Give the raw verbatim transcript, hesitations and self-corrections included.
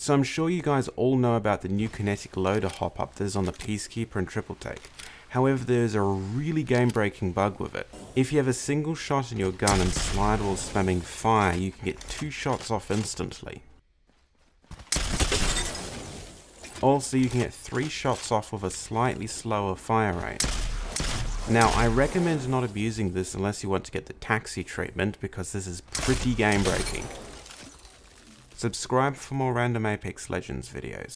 So I'm sure you guys all know about the new kinetic loader hop-up that is on the Peacekeeper and Triple Take. However, there's a really game-breaking bug with it. If you have a single shot in your gun and slide while spamming fire, you can get two shots off instantly. Also, you can get three shots off with a slightly slower fire rate. Now, I recommend not abusing this unless you want to get the taxi treatment, because this is pretty game-breaking. Subscribe for more random Apex Legends videos.